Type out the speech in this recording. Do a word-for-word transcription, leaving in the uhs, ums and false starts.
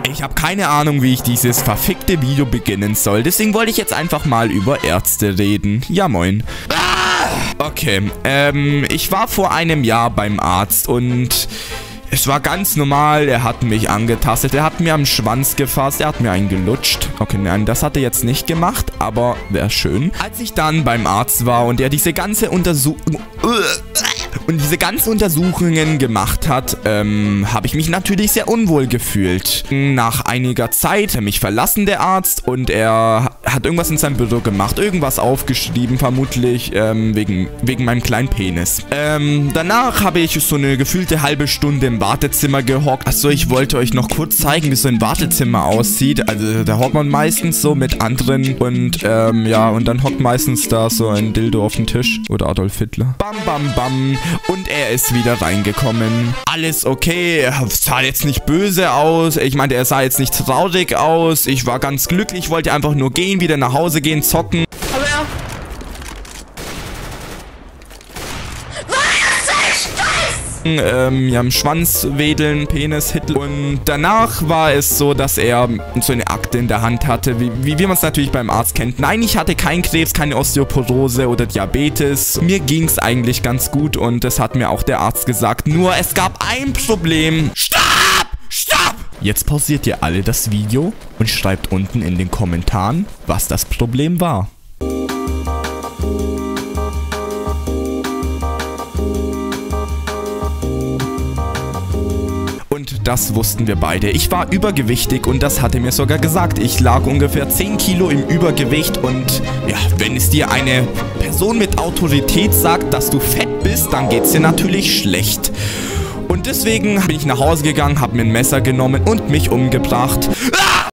Ich habe keine Ahnung, wie ich dieses verfickte Video beginnen soll. Deswegen wollte ich jetzt einfach mal über Ärzte reden. Ja, moin. Okay, ähm, ich war vor einem Jahr beim Arzt und es war ganz normal. Er hat mich angetastet, er hat mir am Schwanz gefasst, er hat mir einen gelutscht. Okay, nein, das hat er jetzt nicht gemacht, aber wäre schön. Als ich dann beim Arzt war und er diese ganze Untersuchung... Und diese ganzen Untersuchungen gemacht hat, ähm, habe ich mich natürlich sehr unwohl gefühlt. Nach einiger Zeit hat er mich verlassen, der Arzt, und er hat irgendwas in seinem Büro gemacht, irgendwas aufgeschrieben, vermutlich ähm, wegen, wegen meinem kleinen Penis. Ähm, danach habe ich so eine gefühlte halbe Stunde im Wartezimmer gehockt. Achso, ich wollte euch noch kurz zeigen, wie so ein Wartezimmer aussieht. Also da hockt man meistens so mit anderen und ähm, ja, und dann hockt meistens da so ein Dildo auf dem Tisch. Oder Adolf Hitler. Bam, bam, bam. Und er ist wieder reingekommen. Alles okay, er sah jetzt nicht böse aus. Ich meinte, er sah jetzt nicht traurig aus. Ich war ganz glücklich, wollte einfach nur gehen, wieder nach Hause gehen, zocken. Aber ja. Ähm, ja, im Schwanz wedeln, Penis, Hitler. Und danach war es so, dass er so eine Akte in der Hand hatte, wie, wie, wie man es natürlich beim Arzt kennt. Nein, ich hatte keinen Krebs, keine Osteoporose oder Diabetes. Mir ging es eigentlich ganz gut und das hat mir auch der Arzt gesagt. Nur es gab ein Problem. Stopp! Stopp! Jetzt pausiert ihr alle das Video und schreibt unten in den Kommentaren, was das Problem war. Das wussten wir beide. Ich war übergewichtig und das hat er mir sogar gesagt. Ich lag ungefähr zehn Kilo im Übergewicht und ja, wenn es dir eine Person mit Autorität sagt, dass du fett bist, dann geht's dir natürlich schlecht. Und deswegen bin ich nach Hause gegangen, habe mir ein Messer genommen und mich umgebracht. Ah!